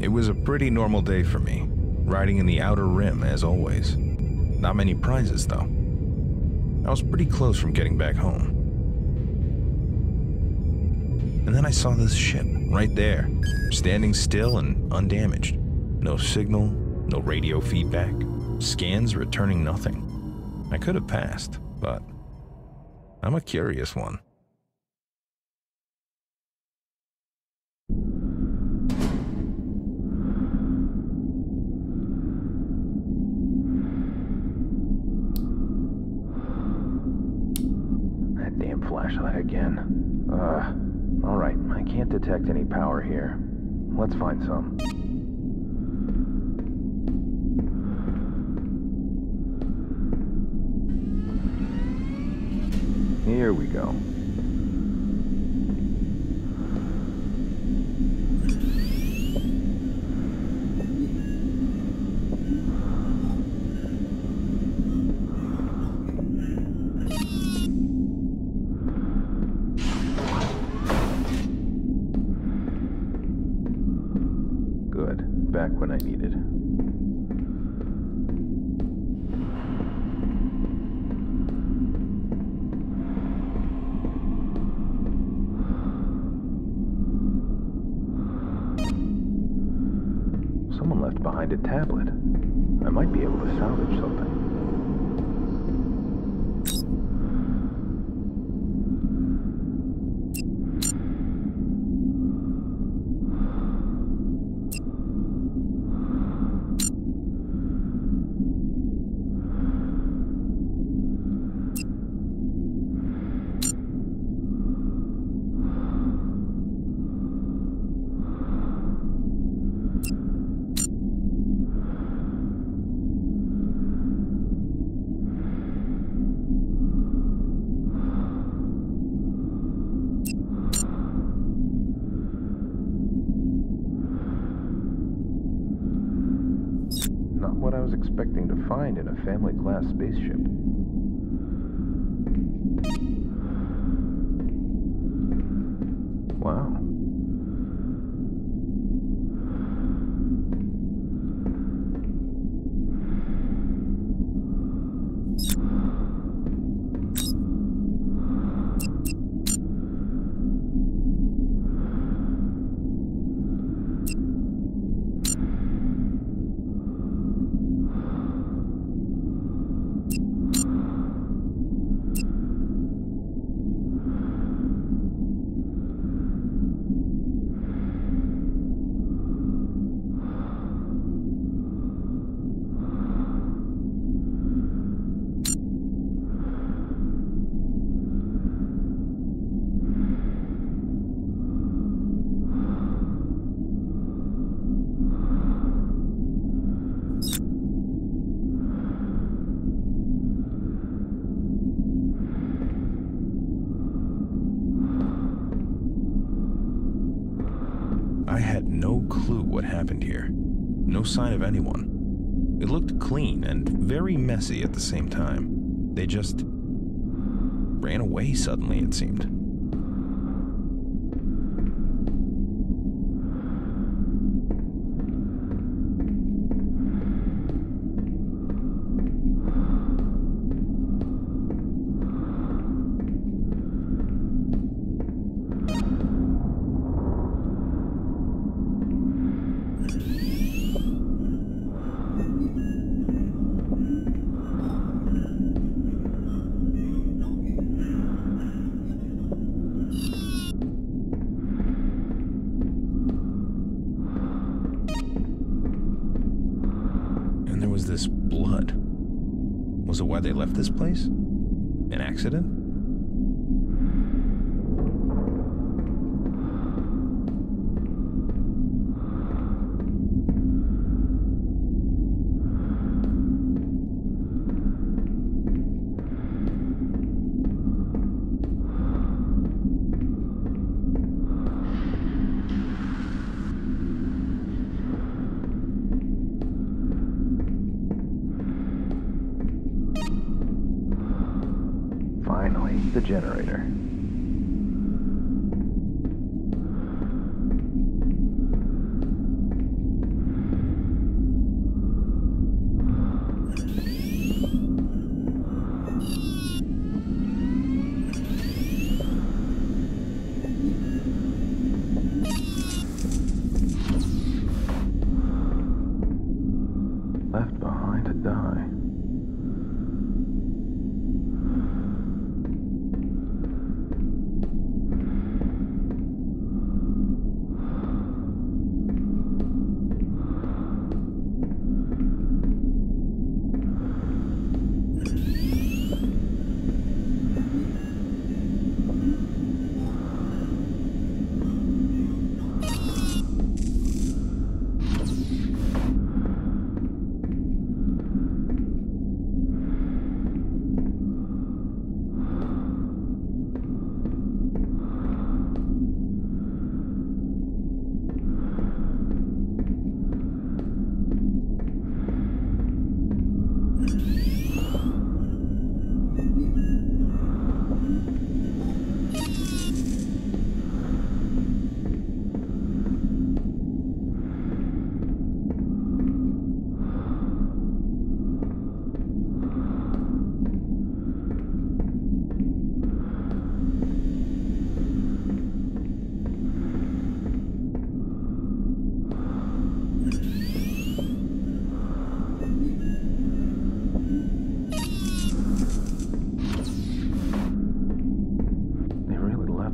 It was a pretty normal day for me, riding in the outer rim as always. Not many prizes though. I was pretty close from getting back home. And then I saw this ship right there, standing still and undamaged. No signal, no radio feedback, scans returning nothing. I could have passed, but I'm a curious one. That damn flashlight again. Alright, I can't detect any power here. Let's find some. Here we go. Good. Back when I needed. Someone left behind a tablet. I might be able to salvage something. Not what I was expecting to find in a family-class spaceship. Wow. I had no clue what happened here. No sign of anyone. It looked clean and very messy at the same time. They just ran away suddenly, it seemed. Was this blood? Was it why they left this place? An accident? Finally, the generator.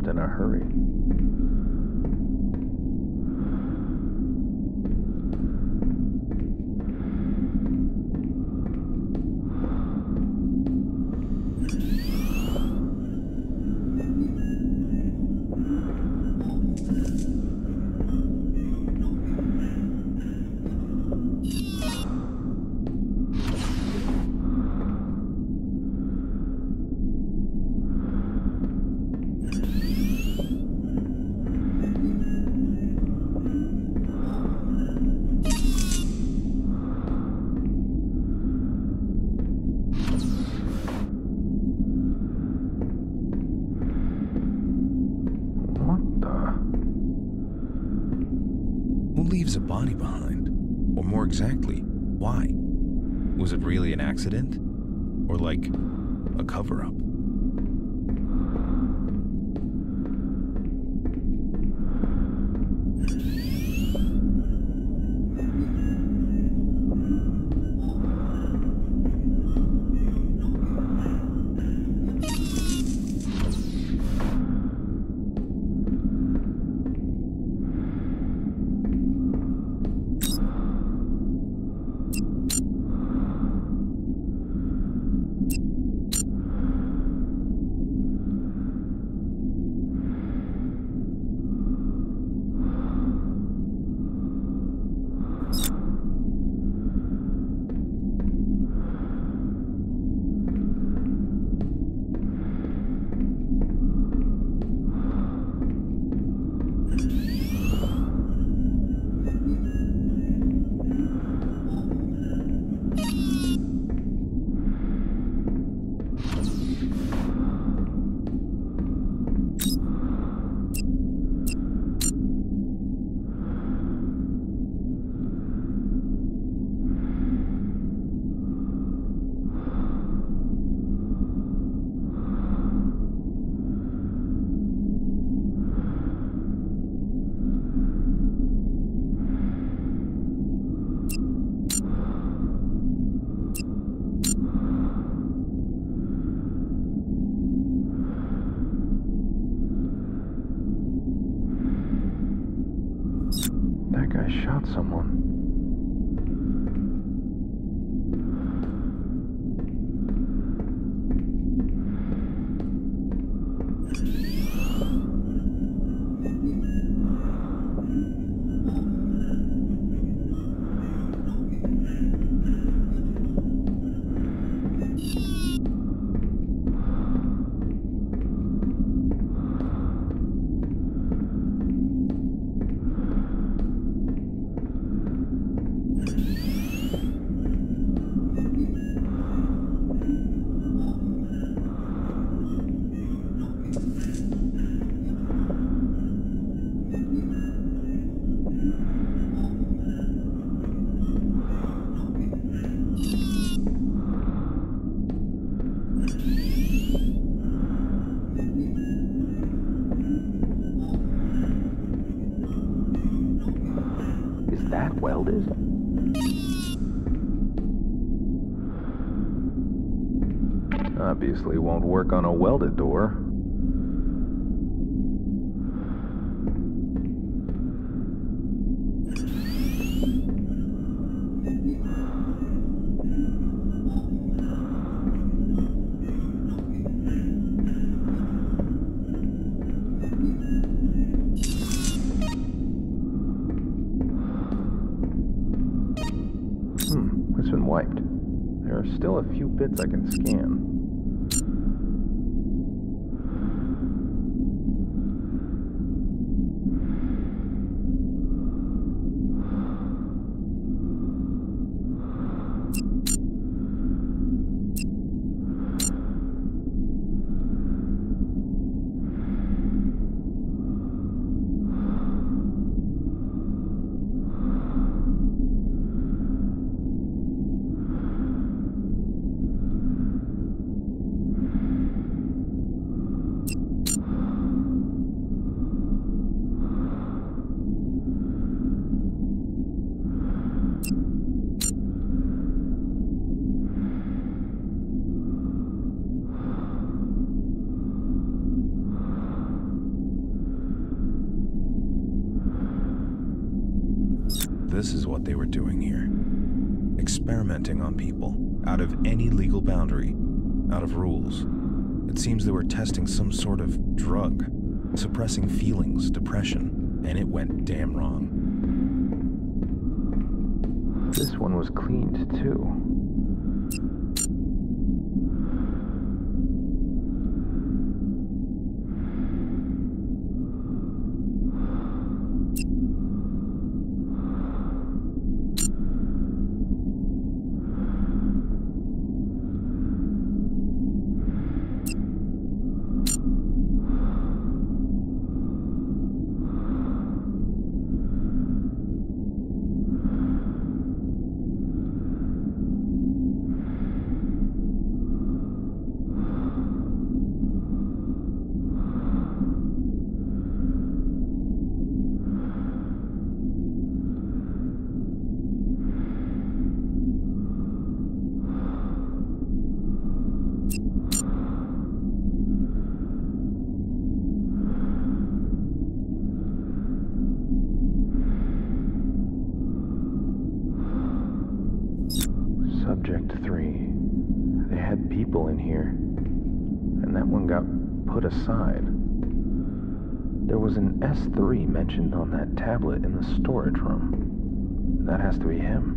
left in a hurry. Who leaves a body behind? Or more exactly, why? Was it really an accident? Or like a cover-up? That guy shot someone. Is that welded? Obviously won't work on a welded door. It's been wiped. There are still a few bits I can scan. This is what they were doing here. Experimenting on people, out of any legal boundary, out of rules. It seems they were testing some sort of drug, suppressing feelings, depression, and it went damn wrong. This one was cleaned too. Subject 3. They had people in here, and that one got put aside. There was an S3 mentioned on that tablet in the storage room. That has to be him.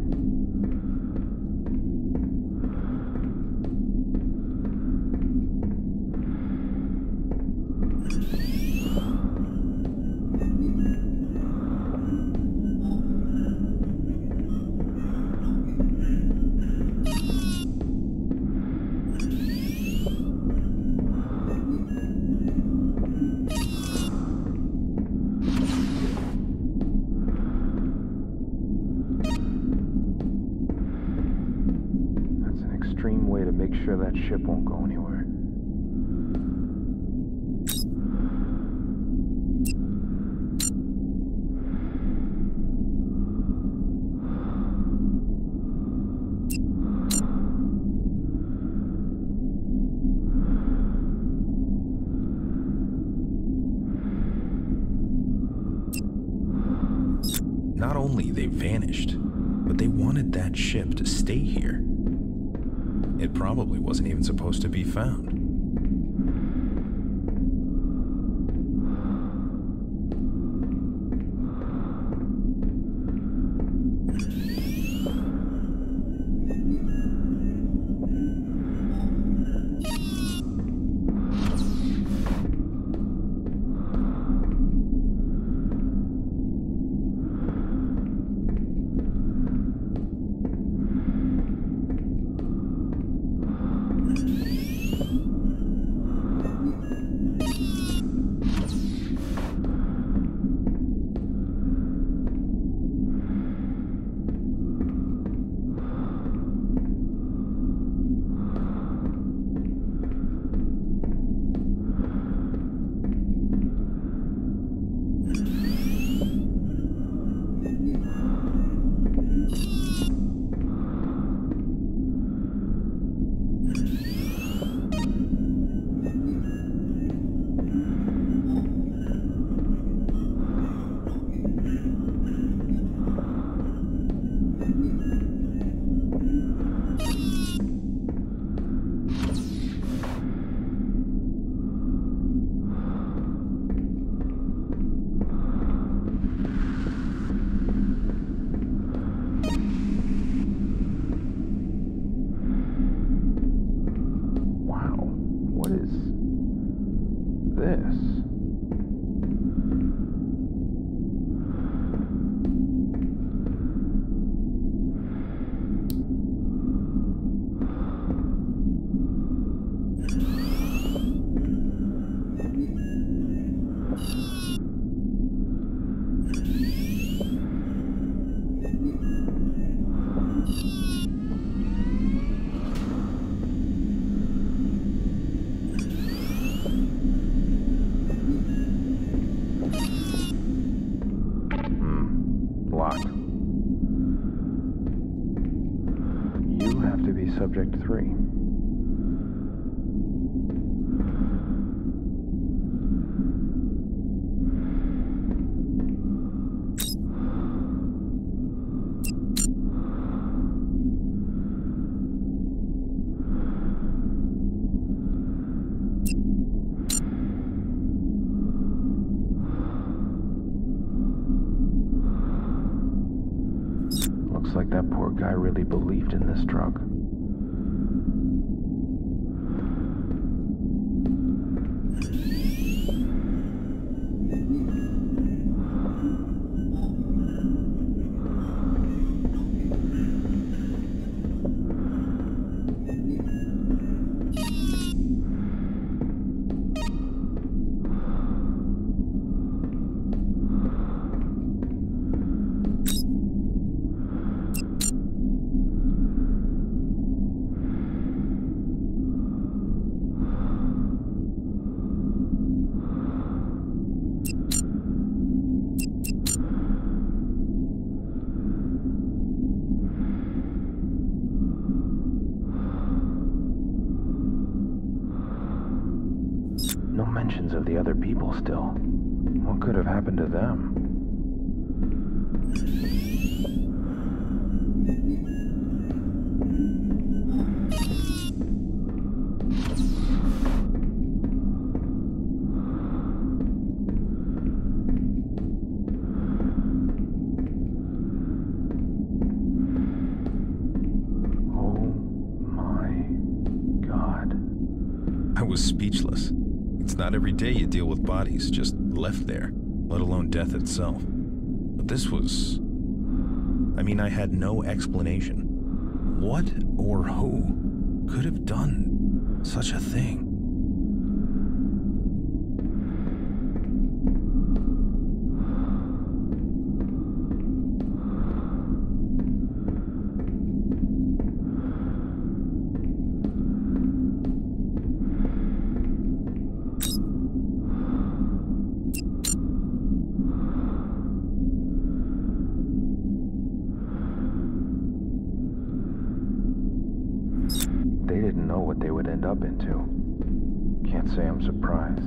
Way to make sure that ship won't go anywhere. Not only they vanished, but they wanted that ship to stay here. It probably wasn't even supposed to be found. Subject 3. Looks like that poor guy really believed in this drug. No mentions of the other people still. What could have happened to them? I was speechless. It's not every day you deal with bodies just left there, let alone death itself. But this was... I had no explanation. What or who could have done such a thing? They didn't know what they would end up into. Can't say I'm surprised.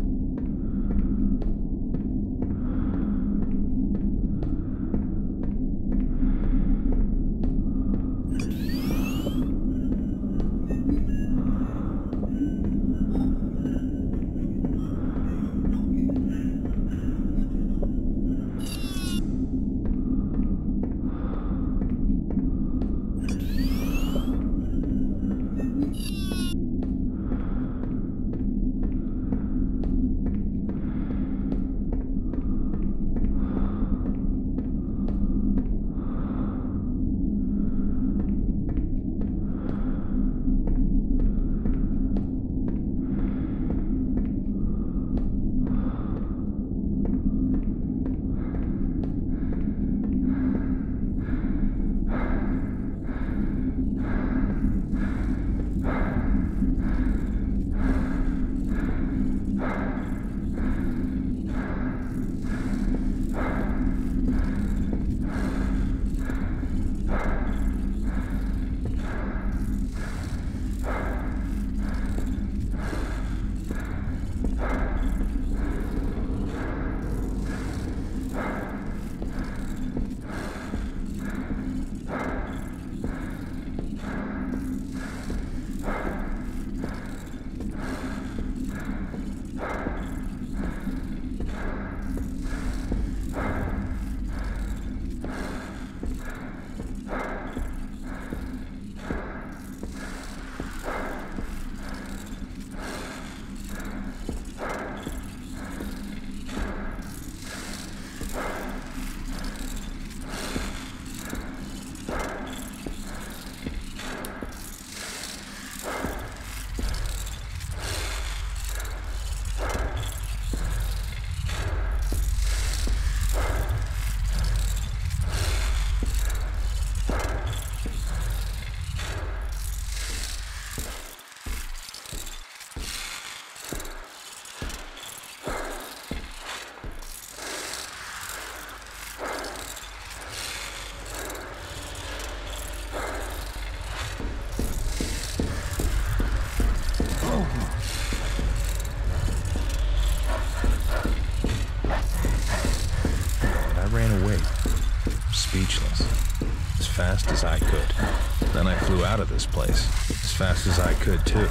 Speechless, as fast as I could. Then I flew out of this place, as fast as I could too.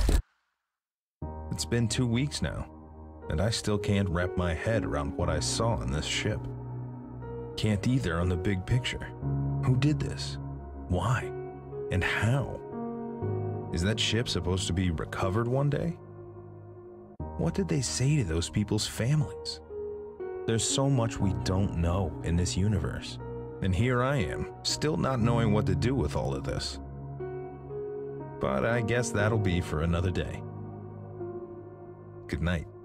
It's been 2 weeks now, and I still can't wrap my head around what I saw on this ship. Can't either on the big picture. Who did this? Why? And how? Is that ship supposed to be recovered one day? What did they say to those people's families? There's so much we don't know in this universe. And here I am, still not knowing what to do with all of this. But I guess that'll be for another day. Good night.